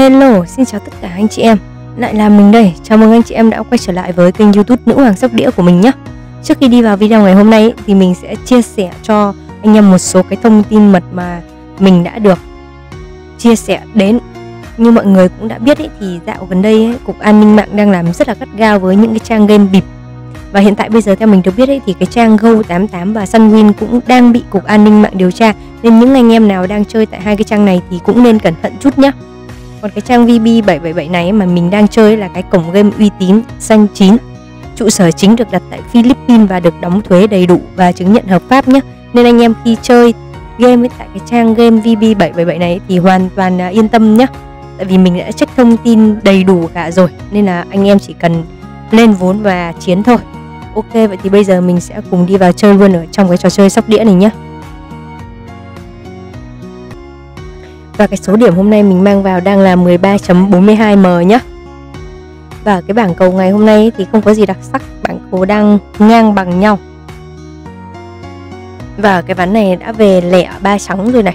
Hello, xin chào tất cả anh chị em. Lại là mình đây. Chào mừng anh chị em đã quay trở lại với kênh YouTube Nữ Hoàng Sóc Đĩa của mình nhé. Trước khi đi vào video ngày hôm nay thì mình sẽ chia sẻ cho anh em một số cái thông tin mật mà mình đã được chia sẻ đến. Như mọi người cũng đã biết thì dạo gần đây Cục An ninh mạng đang làm rất là gắt gao với những cái trang game bịp. Và hiện tại bây giờ theo mình được biết thì cái trang Go88 và Sunwin cũng đang bị Cục An ninh mạng điều tra. Nên những anh em nào đang chơi tại hai cái trang này thì cũng nên cẩn thận chút nhé. Còn cái trang VB777 này mà mình đang chơi là cái cổng game uy tín xanh chín. Trụ sở chính được đặt tại Philippines và được đóng thuế đầy đủ và chứng nhận hợp pháp nhé. Nên anh em khi chơi game tại cái trang game VB777 này thì hoàn toàn yên tâm nhé. Tại vì mình đã check thông tin đầy đủ cả rồi. Nên là anh em chỉ cần lên vốn và chiến thôi. Ok, vậy thì bây giờ mình sẽ cùng đi vào chơi luôn ở trong cái trò chơi sóc đĩa này nhé. Và cái số điểm hôm nay mình mang vào đang là 13.42m nhé. Và cái bảng cầu ngày hôm nay thì không có gì đặc sắc, bảng cầu đang ngang bằng nhau. Và cái ván này đã về lẻ 3 trắng rồi này.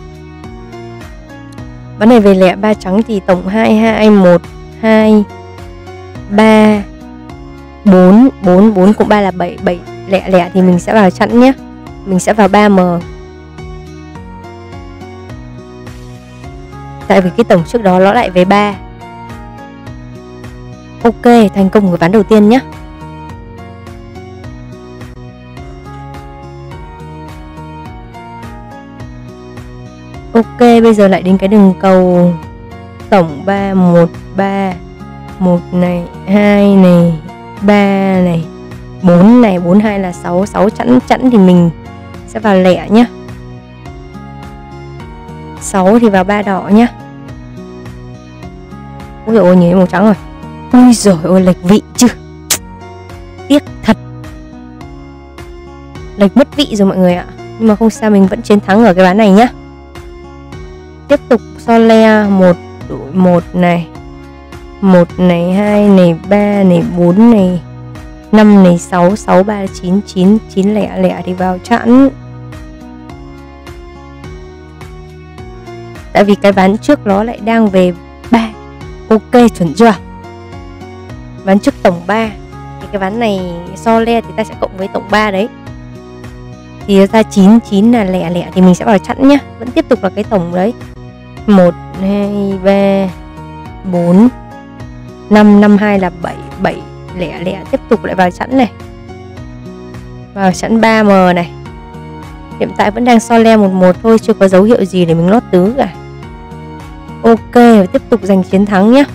Ván này về lẻ 3 trắng thì tổng 22, 1, 2, 3, 4, 4, 4 cộng 3 là 7, 7 lẻ lẻ thì mình sẽ vào chẵn nhé. Mình sẽ vào 3M. Tại vì cái tổng trước đó nó lại về 3. Ok, thành công của ván đầu tiên nhé. Ok, bây giờ lại đến cái đường cầu tổng 3, 1, 3, 1 này, 2 này, 3 này, 4 này, 4, 2 là 6, 6 chẵn thì mình sẽ vào lẻ nhé. 6 thì vào 3 đỏ nhá. Ôi dồi ôi, nhìn màu trắng rồi. Ôi giời ơi, lệch vị chứ. Tiếc thật. Lệch mất vị rồi mọi người ạ. Nhưng mà không sao, mình vẫn chiến thắng ở cái ván này nhá. Tiếp tục so le 1 đổi 1 này. 1 này, 2 này, 3 này, 4 này, 5 này, 6, 6, 3, 9, 9, 9 lẻ lẻ thì vào chẵn. Tại vì cái ván trước nó lại đang về 3. Ok, chuẩn chưa? Ván trước tổng 3 thì cái ván này so le thì ta sẽ cộng với tổng 3 đấy. Thì ra 9, 9 là lẻ lẻ thì mình sẽ vào chẵn nhá. Vẫn tiếp tục là cái tổng đấy. 1, 2, 3, 4, 5, 5, 2 là 7, 7 lẻ lẻ tiếp tục lại vào chẵn này. Vào chẵn 3M này. Hiện tại vẫn đang so le 1-1 thôi, chưa có dấu hiệu gì để mình lót tứ cả. Ok, tiếp tục giành chiến thắng nhé.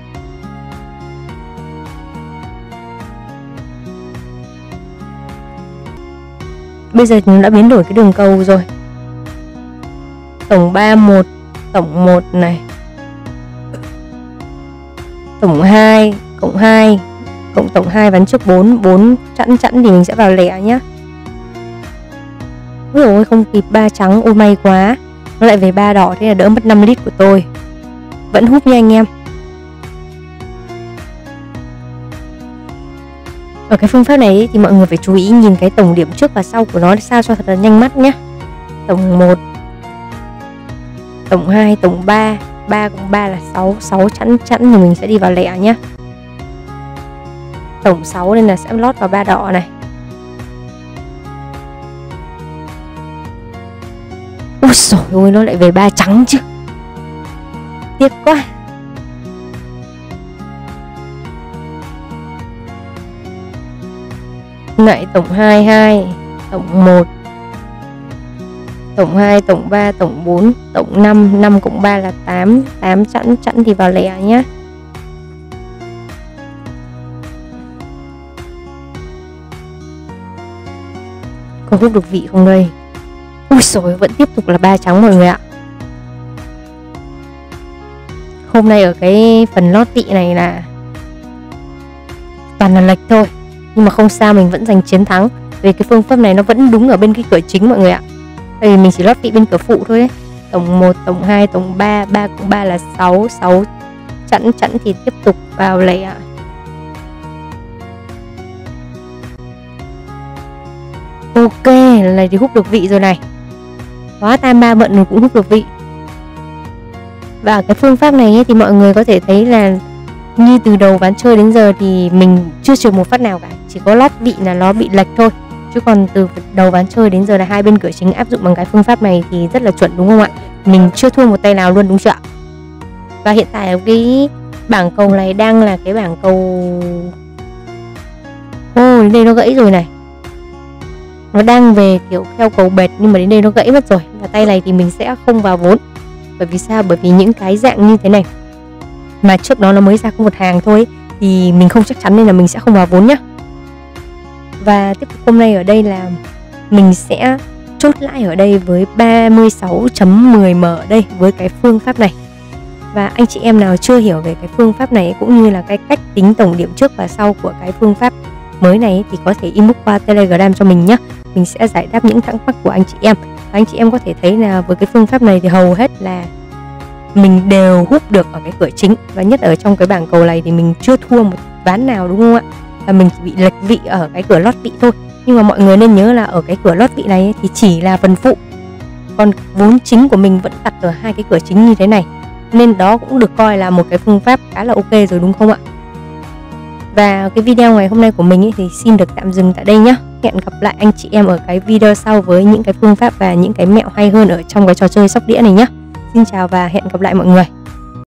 Bây giờ chúng đã biến đổi cái đường cầu rồi. Tổng 3, 1, tổng 1 này. Tổng 2, cộng 2, cộng tổng 2 ván trước 4, 4 chẵn thì mình sẽ vào lẻ nhé. Ôi dồi ôi, không kịp 3 trắng, ôi may quá. Nó lại về 3 đỏ, thế là đỡ mất 5 lít của tôi. Vẫn húp nha anh em. Ở cái phương pháp này thì mọi người phải chú ý nhìn cái tổng điểm trước và sau của nó sao cho thật là nhanh mắt nhé. Tổng 1, tổng 2, tổng 3, 3 cộng 3 là 6, 6 chẵn thì mình sẽ đi vào lẻ nhé. Tổng 6 nên là sẽ lót vào 3 đỏ này. Ôi dồi ôi, nó lại về 3 trắng chứ. Tiếc quá. Lại tổng 2, 2, tổng 1, tổng 2, tổng 3, tổng 4, tổng 5, 5 cộng 3 là 8, 8 chẵn thì vào lẻ nhé. Có hút được vị không đây? Ui xồi, vẫn tiếp tục là 3 trắng mọi người ạ. Hôm nay ở cái phần lót vị này là toàn là lệch thôi. Nhưng mà không sao, mình vẫn giành chiến thắng. Vì cái phương pháp này nó vẫn đúng ở bên cái cửa chính mọi người ạ. Tại vì mình chỉ lót vị bên cửa phụ thôi đấy. Tổng 1, tổng 2, tổng 3, 3 cộng 3 là 6, 6 chẵn thì tiếp tục vào lẻ. Ok, lần này thì hút được vị rồi này. Quá tam ba bận rồi cũng hút được vị. Và cái phương pháp này ấy, thì mọi người có thể thấy là như từ đầu ván chơi đến giờ thì mình chưa trượt một phát nào cả, chỉ có lót vị là nó bị lệch thôi. Chứ còn từ đầu ván chơi đến giờ là hai bên cửa chính áp dụng bằng cái phương pháp này thì rất là chuẩn, đúng không ạ? Mình chưa thua một tay nào luôn, đúng chưa ạ? Và hiện tại cái bảng cầu này đang là cái bảng cầu... đến đây nó gãy rồi này. Nó đang về kiểu theo cầu bệt nhưng mà đến đây nó gãy mất rồi. Và tay này thì mình sẽ không vào vốn. Bởi vì sao? Bởi vì những cái dạng như thế này mà trước đó nó mới ra có một hàng thôi thì mình không chắc chắn nên là mình sẽ không vào vốn nhá. Và tiếp tục hôm nay ở đây là mình sẽ chốt lãi ở đây với 36.10m ở đây với cái phương pháp này. Và anh chị em nào chưa hiểu về cái phương pháp này cũng như là cái cách tính tổng điểm trước và sau của cái phương pháp mới này thì có thể inbox qua Telegram cho mình nhé. Mình sẽ giải đáp những thắc mắc của anh chị em. Và anh chị em có thể thấy là với cái phương pháp này thì hầu hết là mình đều húp được ở cái cửa chính. Và nhất ở trong cái bảng cầu này thì mình chưa thua một ván nào, đúng không ạ? Và mình chỉ bị lệch vị ở cái cửa lót vị thôi. Nhưng mà mọi người nên nhớ là ở cái cửa lót vị này thì chỉ là phần phụ, còn vốn chính của mình vẫn đặt ở hai cái cửa chính như thế này, nên đó cũng được coi là một cái phương pháp khá là ok rồi, đúng không ạ? Và cái video ngày hôm nay của mình thì xin được tạm dừng tại đây nhé. Hẹn gặp lại anh chị em ở cái video sau với những cái phương pháp và những cái mẹo hay hơn ở trong cái trò chơi sóc đĩa này nhé. Xin chào và hẹn gặp lại mọi người.